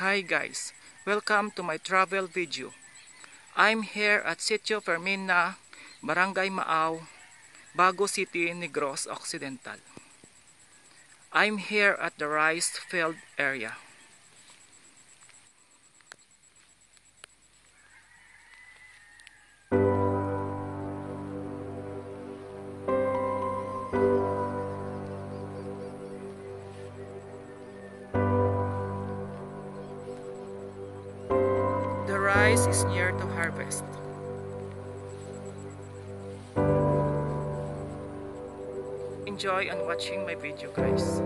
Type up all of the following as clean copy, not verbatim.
Hi guys, welcome to my travel video. I'm here at Sitio Fermina, Barangay Maaw, Bago City, Negros Occidental. I'm here at the rice field area. The rice is near to harvest. Enjoy on watching my video guys.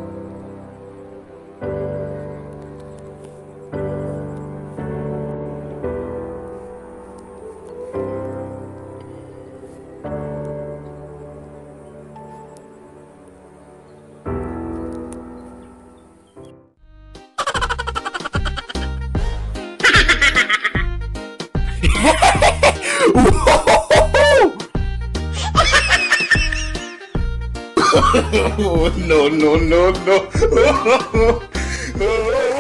No, no, no, no.